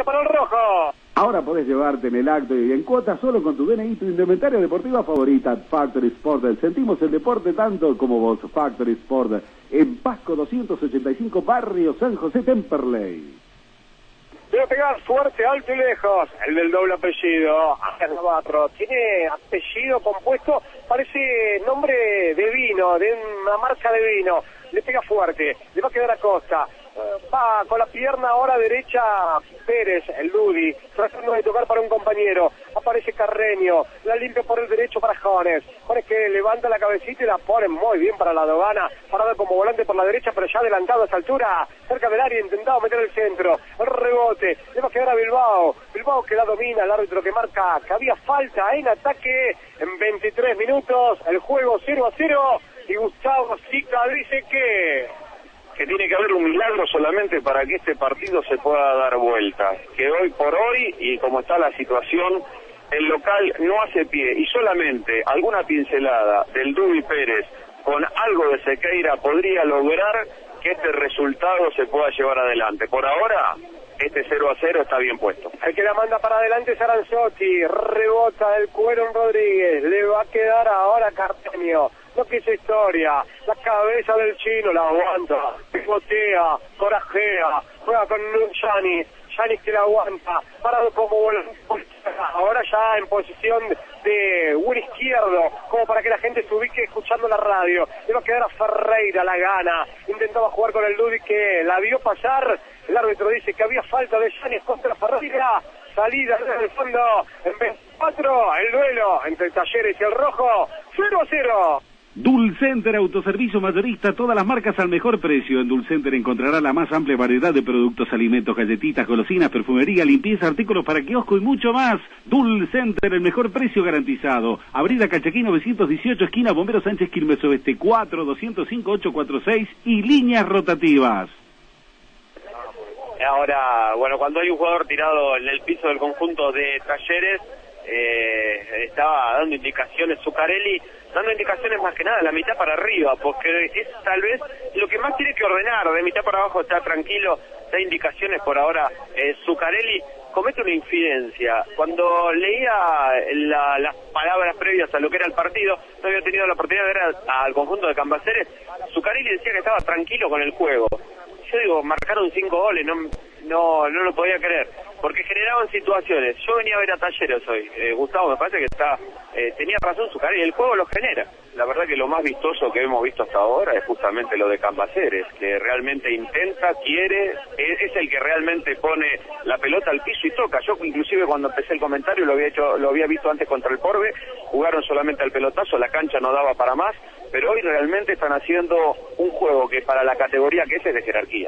para el rojo. Ahora podés llevarte en el acto y en cuotas solo con tu DNI tu indumentaria deportiva favorita. Factory Sport. Sentimos el deporte tanto como vos. Factory Sport. En Pasco 285, Barrio San José, Temperley. Debe pegar fuerte, alto y lejos. El del doble apellido, Ángel Navarro. Tiene apellido compuesto, parece nombre de vino, de una marca de vino. Le pega fuerte, le va a quedar a costa. Va con la pierna ahora derecha Pérez, el Ludi, tratando de tocar para un compañero. Aparece Carreño, la limpia por el derecho para Jones. Jones que levanta la cabecita y la pone muy bien para la Dogana. Parado como volante por la derecha, pero ya adelantado a esa altura, cerca del área, intentado meter el centro. El rebote, le va a quedar a Bilbao. Bilbao que la domina, el árbitro que marca que había falta en ataque en 23 minutos. El juego 0-0 y Gustavo Sica dice que tiene que haber un milagro solamente para que este partido se pueda dar vuelta. Que hoy por hoy, y como está la situación, el local no hace pie y solamente alguna pincelada del Dubi Pérez con algo de Sequeira podría lograr que este resultado se pueda llevar adelante. Por ahora, este 0-0 está bien puesto. El que la manda para adelante es Aranzotti, rebota el cuero en Rodríguez, le va a quedar ahora Cardenio. No quiso historia, la cabeza del chino la aguanta, pivotea, corajea, juega con Yanis que la aguanta, parado como volante, ahora ya en posición de un izquierdo, como para que la gente se ubique escuchando la radio. Le va a quedar a Ferreira, la gana, intentaba jugar con el Ludi que la vio pasar, el árbitro dice que había falta de Yanis contra Ferreira, salida desde el fondo, en 24, el duelo entre Talleres y el Rojo, 0-0. Dulcenter Autoservicio Mayorista, todas las marcas al mejor precio. En Dulcenter encontrará la más amplia variedad de productos, alimentos, galletitas, golosinas, perfumería, limpieza, artículos para kiosco y mucho más. Dulcenter, el mejor precio garantizado. Avenida Calchaquí 918, esquina Bombero Sánchez Quilmes Oeste, 4-205-846 y líneas rotativas. Ahora, bueno, cuando hay un jugador tirado en el piso del conjunto de Talleres, estaba dando indicaciones Zuccarelli, dando indicaciones más que nada de la mitad para arriba, porque es tal vez lo que más tiene que ordenar. De mitad para abajo está tranquilo, da indicaciones por ahora. Zuccarelli comete una infidencia. Cuando leía las palabras previas a lo que era el partido, no había tenido la oportunidad de ver al conjunto de Cambaceres. Zuccarelli decía que estaba tranquilo con el juego. Yo digo, marcaron 5 goles, no lo podía creer, porque generaban situaciones. Yo venía a ver a Talleres hoy, Gustavo, me parece que tenía razón Zuccarelli, el juego lo genera. La verdad que lo más vistoso que hemos visto hasta ahora es justamente lo de Cambaceres, que realmente intenta, quiere, es el que realmente pone la pelota al piso y toca. Yo inclusive cuando empecé el comentario lo había visto antes contra el Porbe, jugaron solamente al pelotazo, la cancha no daba para más, pero hoy realmente están haciendo un juego que para la categoría que es de jerarquía.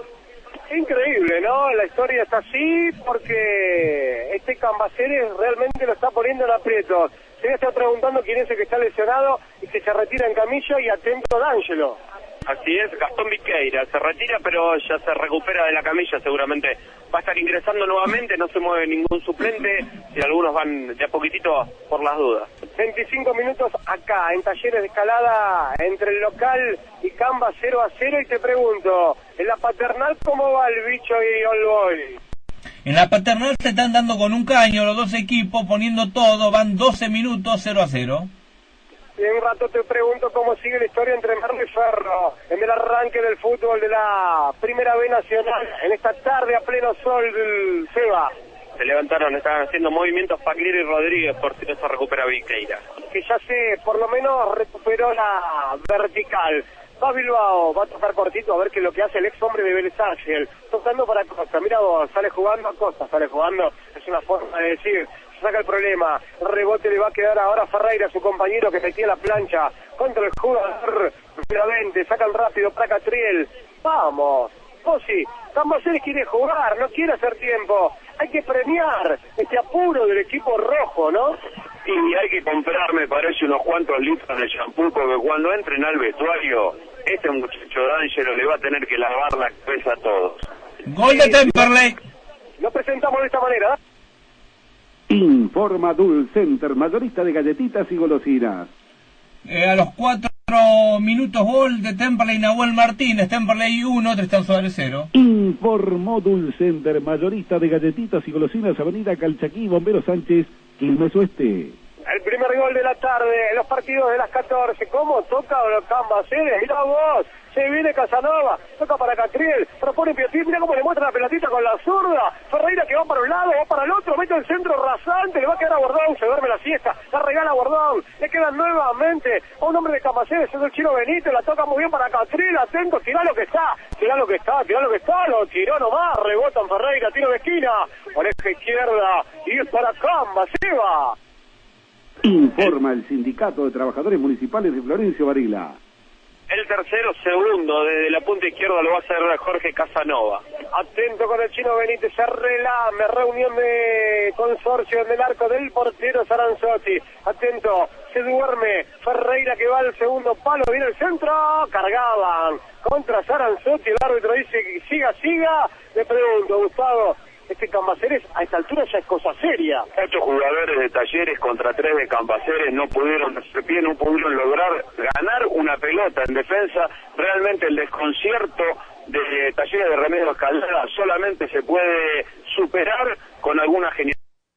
Increíble, ¿no? La historia está así porque este Cambaceres realmente lo está poniendo en aprietos. Se está preguntando quién es el que está lesionado y que se retira en camilla y atento D'Angelo. Así es, Gastón Viqueira se retira, pero ya se recupera de la camilla, seguramente va a estar ingresando nuevamente, no se mueve ningún suplente y algunos van de a poquitito por las dudas. 25 minutos acá, en Talleres de Escalada, entre el local y Camba 0-0, y te pregunto, en la Paternal, ¿cómo va el Bicho y All Boy? En la Paternal se están dando con un caño los dos equipos, poniendo todo, van 12 minutos 0-0. Y en un rato te pregunto cómo sigue la historia entre Merlo y Ferro, en el arranque del fútbol de la Primera B Nacional, en esta tarde a pleno sol del Seba. Se levantaron, estaban haciendo movimientos Pagliari y Rodríguez por si no se recupera Viqueira. Que ya por lo menos recuperó la vertical. Va Bilbao, va a tocar cortito a ver qué es lo que hace el ex hombre de Vélez Arfiel, tocando para Costa. Mira vos, sale jugando a Costa, sale jugando, es una forma de decir. Saca el problema, rebote le va a quedar ahora a Ferreira, su compañero que metía la plancha contra el jugador Benavente, sacan rápido para Catriel, vamos, Posi, Cambaceres quiere jugar, no quiere hacer tiempo, hay que premiar este apuro del equipo rojo, ¿no? Y hay que comprar, me parece, unos cuantos litros de champú, porque cuando entren al vestuario, este muchacho D'Angelo le va a tener que lavar la cabeza a todos. Gol de Temperley. Lo presentamos de esta manera. Informa Dulcenter, mayorista de galletitas y golosinas. A los 4 minutos gol de Temperley, Nahuel Martínez, Temperley 1, Tristán Suárez 0. Informó Dulcenter, mayorista de galletitas y golosinas, Avenida Calchaquí, Bombero Sánchez, Quilmes Oeste. El primer gol de la tarde en los partidos de las 14. ¿Cómo toca los Cambaceres? Mirá vos. Se viene Casanova, toca para Catriel, propone Piotín, mira cómo le muestra la pelotita con la zurda. Ferreira que va para un lado, va para el otro, mete el centro rasante, le va a quedar a Bordón, se duerme la siesta, la regala a Bordón, le quedan nuevamente a un hombre de Cambaceres, es el Chino Benítez, la toca muy bien para Catriel, atento, tirá lo que está, lo tiró nomás, rebota en Ferreira, tiro de esquina, oreja izquierda, y es para Camba, se va. Informa el Sindicato de Trabajadores Municipales de Florencio Varela. El tercero, segundo, desde la punta izquierda lo va a hacer Jorge Casanova. Atento con el Chino Benítez, se relame, reunión de consorcio en el arco del portero Saranzotti. Atento, se duerme Ferreira que va al segundo palo, viene el centro, cargaban contra Saranzotti, el árbitro dice que siga. Le pregunto, Gustavo, este Cambaceres a esta altura ya es cosa seria. 8 jugadores de Talleres contra 3 de Cambaceres no pudieron lograr ganar una pelota en defensa. Realmente el desconcierto de Talleres de Remedios Caldera solamente se puede superar con alguna genialidad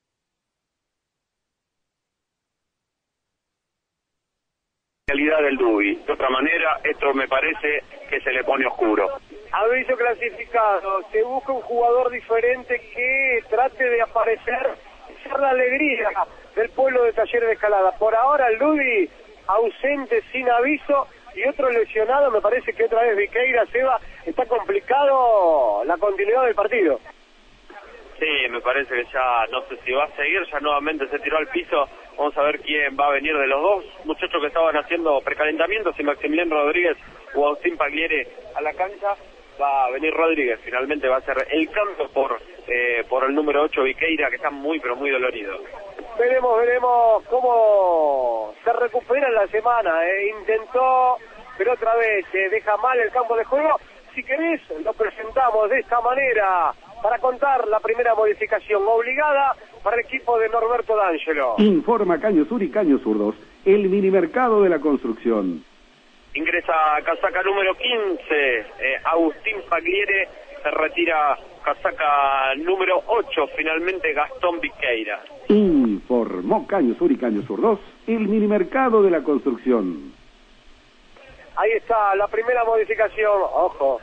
del Dubi. De otra manera, esto me parece que se le pone oscuro. Aviso clasificado, se busca un jugador diferente que trate de aparecer, ser la alegría del pueblo de Talleres de Escalada. Por ahora el Dubi ausente sin aviso y otro lesionado, me parece que otra vez Viqueira, Seba, está complicado la continuidad del partido. Sí, me parece que ya, no sé si va a seguir, ya nuevamente se tiró al piso. Vamos a ver quién va a venir de los dos muchachos que estaban haciendo precalentamiento, si Maximiliano Rodríguez o Agustín Pagliere a la cancha. Va a venir Rodríguez, finalmente va a ser el cambio por el número 8 Viqueira, que está muy pero muy dolorido. Veremos cómo se recupera en la semana, intentó, pero otra vez deja mal el campo de juego. Si querés, lo presentamos de esta manera para contar la primera modificación obligada para el equipo de Norberto D'Angelo. Informa Caño Sur y Caño Zurdos, el minimercado de la construcción. Ingresa casaca número 15, Agustín Pagliere, se retira casaca número 8, finalmente Gastón Viqueira. Informó Caño Sur y Caño Zurdos, el minimercado de la construcción. Ahí está la primera modificación, ojo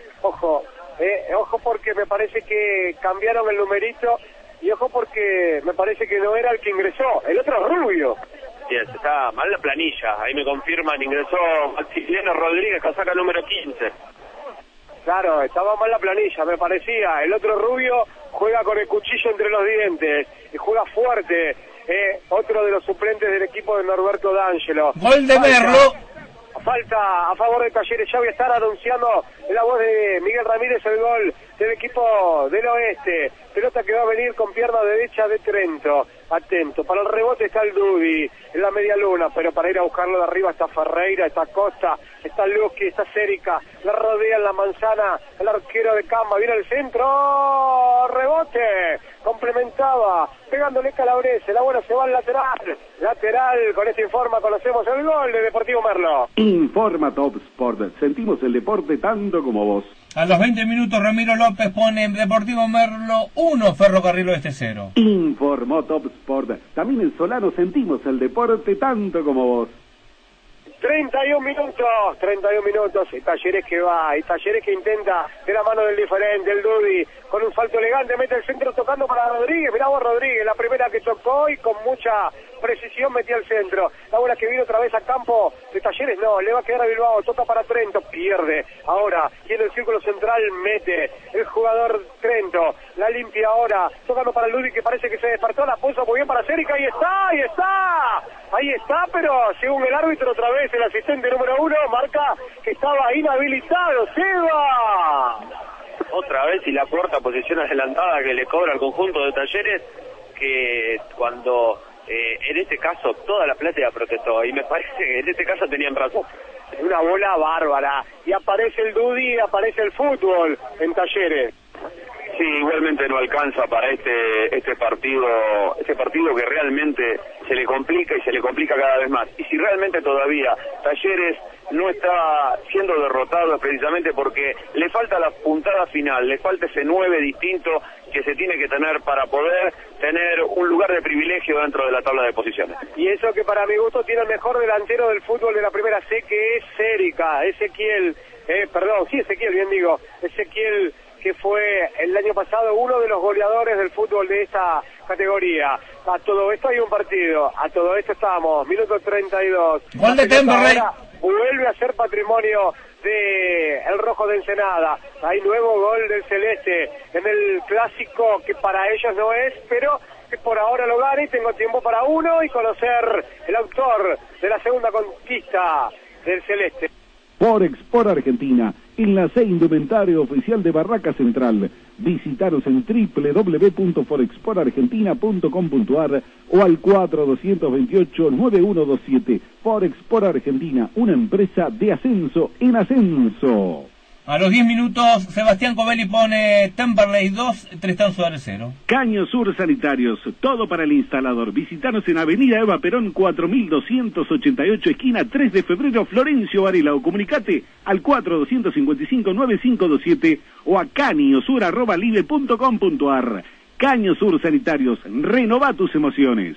porque me parece que cambiaron el numerito y ojo porque me parece que no era el que ingresó, el otro es Rubio. Sí, está mal la planilla, ahí me confirman, ingresó Maximiliano Rodríguez, casaca número 15. Claro, estaba mal la planilla, me parecía, el otro Rubio juega con el cuchillo entre los dientes y juega fuerte, otro de los suplentes del equipo de Norberto D'Angelo. Gol de Merlo. Falta a favor de Talleres, ya voy a estar anunciando en la voz de Miguel Ramírez el gol del equipo del oeste. Pelota que va a venir con pierna derecha de Trento. Atento, para el rebote está el Dubi en la media luna, pero para ir a buscarlo de arriba está Ferreira, está Costa, está Luqui, está Cérica, la rodea en la manzana el arquero de Camba, viene al centro, rebote, complementaba, pegándole Calabrese, la buena se va al lateral, con este Informa conocemos el gol de Deportivo Merlo. Informa Top Sport, sentimos el deporte tanto como vos. A los 20 minutos Ramiro López pone Deportivo Merlo 1, Ferrocarril Oeste 0. Informó Top Sport, también en Solano sentimos el deporte tanto como vos. 31 minutos, y Talleres que va, y Talleres que intenta de la mano del diferente, el Dubi, con un salto elegante, mete el centro tocando para Rodríguez, mirá vos Rodríguez, la primera que tocó y con mucha precisión metió el centro, la bola que viene otra vez a campo de Talleres, no, le va a quedar a Bilbao, toca para Trento, pierde, ahora, tiene el círculo central, mete el jugador Trento, la limpia ahora, tocando para el Dubi que parece que se despertó, la puso muy bien para Cérica, ahí está, pero según el árbitro otra vez, el asistente número 1 marca que estaba inhabilitado, Seba. Otra vez y la cuarta posición adelantada que le cobra al conjunto de Talleres, que cuando en este caso toda la platea protestó y me parece que en este caso tenían razón. Una bola bárbara y aparece el Dudy, aparece el fútbol en Talleres. Sí, igualmente no alcanza para este partido que realmente se le complica y se le complica cada vez más. Y si realmente todavía Talleres no está siendo derrotado, es precisamente porque le falta la puntada final, le falta ese 9 distinto que se tiene que tener para poder tener un lugar de privilegio dentro de la tabla de posiciones. Y eso que para mi gusto tiene el mejor delantero del fútbol de la primera C, que es Ezequiel, que fue el año pasado uno de los goleadores del fútbol de esta categoría. A todo esto hay un partido, a todo esto estamos, minuto 32. Gol de Temperley. Vuelve a ser patrimonio de el Rojo de Ensenada. Hay nuevo gol del Celeste en el clásico que para ellos no es, pero que por ahora lo gane. Tengo tiempo para uno y conocer el autor de la segunda conquista del Celeste. Forex por Argentina, enlace indumentario oficial de Barraca Central. Visitaros en www.forexporargentina.com.ar o al 4228-9127. Forex por Argentina, una empresa de ascenso en ascenso. A los 10 minutos, Sebastián Covelli pone Temperley 2, Tristán Suárez 0. Caño Sur Sanitarios, todo para el instalador. Visitanos en Avenida Eva Perón 4288, esquina 3 de febrero, Florencio Varela, o comunicate al 4255-9527 o a caniosur@live.com.ar. Caño Sur Sanitarios, renova tus emociones.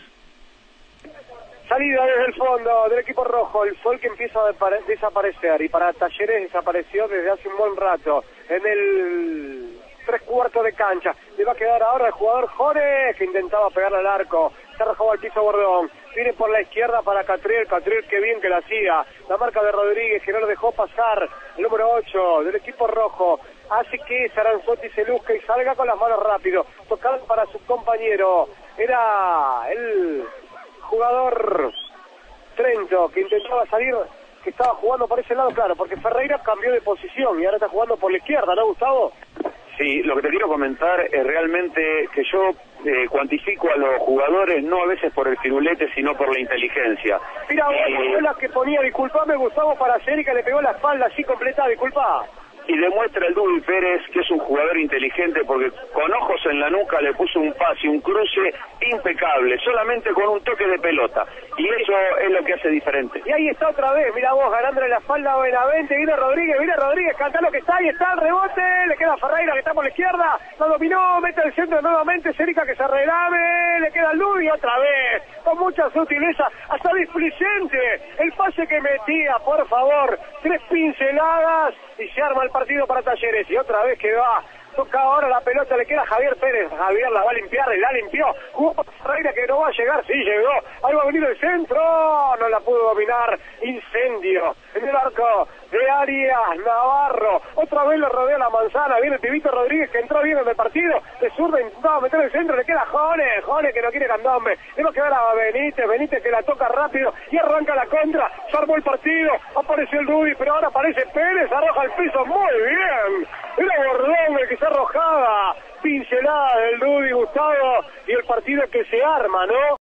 Salida desde el fondo del equipo rojo, el sol que empieza a desaparecer, y para Talleres desapareció desde hace un buen rato, en el 3/4 de cancha. Le va a quedar ahora el jugador Jore, que intentaba pegarle al arco, se arrojó al piso Bordón, viene por la izquierda para Catriel, qué bien que la hacía, la marca de Rodríguez, que no lo dejó pasar, el número 8 del equipo rojo, hace que Saranzotti se luzca y salga con las manos rápido, tocando para su compañero, era el jugador Trento, que intentaba salir, que estaba jugando por ese lado, claro, porque Ferreira cambió de posición y ahora está jugando por la izquierda, ¿no, Gustavo? Sí, lo que te quiero comentar es realmente que yo cuantifico a los jugadores no a veces por el firulete, sino por la inteligencia. Mira, vos la que ponía, disculpame, Gustavo, para Cérica, le pegó la espalda así completa, disculpa. Y demuestra el Dubi Pérez que es un jugador inteligente, porque con ojos en la nuca le puso un pase, un cruce impecable, solamente con un toque de pelota, y eso es lo que hace diferente. Y ahí está otra vez, mira vos, ganándole la espalda a Benavente, viene Rodríguez, canta lo que está, ahí está el rebote, le queda a Ferreira que está por la izquierda, lo dominó, mete el centro nuevamente, Cérica que se relame, le queda al Dubi otra vez, con mucha sutileza, hasta displicente, el pase que metía, por favor, 3 pinceladas, y se arma el partido para Talleres, y otra vez que va, toca ahora la pelota, le queda a Javier Pérez, Javier la va a limpiar, y la limpió, jugó Ferreira que no va a llegar, sí llegó, ahí va a venir el centro, no la pudo dominar, incendio en el arco de Arias Navarro, otra vez lo rodea la manzana, viene el pibito Rodríguez que entró bien en el partido, de zurda intentaba meter el centro, le queda Jone que no quiere candombe, le va a quedar a Benítez que la toca rápido y arranca la contra, se armó el partido, apareció el Rubi, pero ahora aparece Pérez, arroja el piso, muy bien, era Bordón el que se arrojaba, pincelada del Rubi, Gustavo, y el partido que se arma, ¿no?